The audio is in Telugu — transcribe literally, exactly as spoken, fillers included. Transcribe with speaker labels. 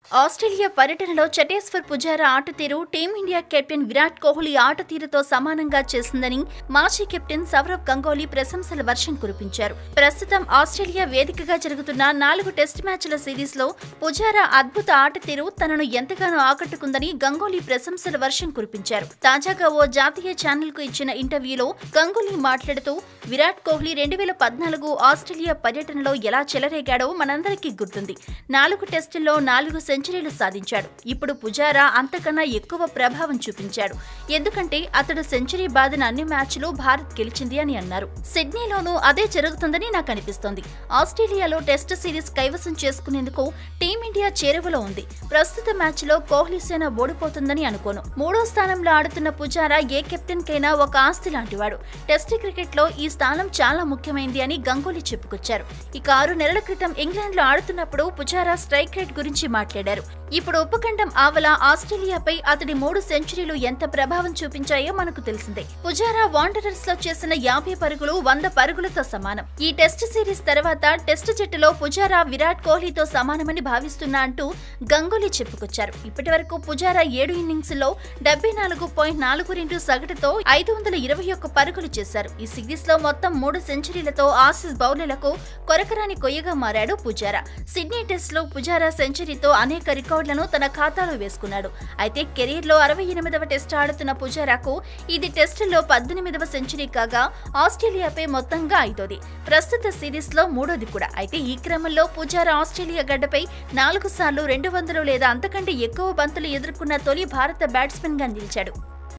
Speaker 1: ఆస్ట్రేలియా పర్యటనలో చటేశ్వర్ పుజారా ఆటతీరు టీమిండియా కెప్టెన్ విరాట్ కోహ్లీ ఆటతీరుతో సమానంగా చేసిందని మాజీ కెప్టెన్ సౌరవ్ గంగూలీ ప్రశంసల వర్షం కురిపించారు. ప్రస్తుతం ఆస్ట్రేలియా వేదికగా జరుగుతున్న నాలుగు టెస్ట్ మ్యాచ్ల సిరీస్ లో పుజారా అద్భుత ఆటతీరు తనను ఎంతగానో ఆకట్టుకుందని గంగూలీ ప్రశంసల వర్షం కురిపించారు. తాజాగా ఓ జాతీయ ఛానల్ కు ఇచ్చిన ఇంటర్వ్యూలో గంగూలీ మాట్లాడుతూ విరాట్ కోహ్లీ రెండు వేల పద్నాలుగు ఆస్ట్రేలియా పర్యటనలో ఎలా చెలరేగాడో మనందరికీ గుర్తుంది. నాలుగు టెస్టుల్లో నాలుగు సెంచరీలు సాధించాడు. ఇప్పుడు పుజారా అంతకన్నా ఎక్కువ ప్రభావం చూపించాడు. ఎందుకంటే అతడు సెంచరీ బాదిన అన్ని మ్యాచ్లు భారత్ గెలిచింది అని అన్నారు. సిడ్నీలోనూ అదే జరుగుతుందని నాకు అనిపిస్తోంది. ఆస్ట్రేలియాలో టెస్ట్ సిరీస్ కైవసం చేసుకునేందుకు టీమిండియా చేరువలో ఉంది. ప్రస్తుత మ్యాచ్ లో కోహ్లీ సేన ఓడిపోతుందని అనుకోను. మూడో స్థానంలో ఆడుతున్న పుజారా ఏ కెప్టెన్ కైనా ఒక ఆస్తి లాంటివాడు. టెస్ట్ క్రికెట్ లో ఈ స్థానం చాలా ముఖ్యమైంది అని గంగూలీ చెప్పుకొచ్చారు. ఇక ఆరు నెలల క్రితం ఇంగ్లాండ్ లో ఆడుతున్నప్పుడు పుజారా స్ట్రైక్ రేట్ గురించి మాట్లాడారు. ఇప్పుడు ఉపఖండం ఆవల ఆస్ట్రేలియాపై అతడి మూడు సెంచరీలు ఎంత ప్రభావం చూపించాయో మనకు తెలిసిందే. పుజారా వాండరర్స్ లో చేసిన యాభై పరుగులు వంద పరుగులతో సమానం. ఈ టెస్ట్ సిరీస్ తర్వాత టెస్ట్ జట్టులో పుజారా విరాట్ కోహ్లీతో సమానమని భావిస్తున్నా అంటూ గంగూలీ చెప్పుకొచ్చారు. ఇప్పటి వరకు పుజారా ఏడు ఇన్నింగ్స్ లో డెబ్బై నాలుగు పాయింట్ నాలుగు రెండు సగటుతో ఐదు వందల ఇరవై ఒక్క పరుగులు చేశారు. ఈ సిరీస్ లో మొత్తం మూడు సెంచరీలతో ఆసీస్ బౌలర్లకు కొరకరాని కొయ్యగా మారాడు పుజారా. సిడ్నీ టెస్ట్ లో పుజారా సెంచరీతో అనేక రికార్డులను తన ఖాతాలో వేసుకున్నాడు. అయితే కెరీర్ లో అరవై ఎనిమిదవ టెస్ట్ ఆడుతున్న పుజారాకు ఇది టెస్టులో పద్దెనిమిదవ సెంచరీ కాగా ఆస్ట్రేలియాపై మొత్తంగా ఐదోది. ప్రస్తుత సిరీస్ లో మూడోది కూడా. అయితే ఈ క్రమంలో పుజారా ఆస్ట్రేలియా గడ్డపై నాలుగు సార్లు రెండు వందలు లేదా అంతకంటే ఎక్కువ బంతులు ఎదుర్కొన్న తొలి భారత బ్యాట్స్మెన్ గా నిలిచాడు.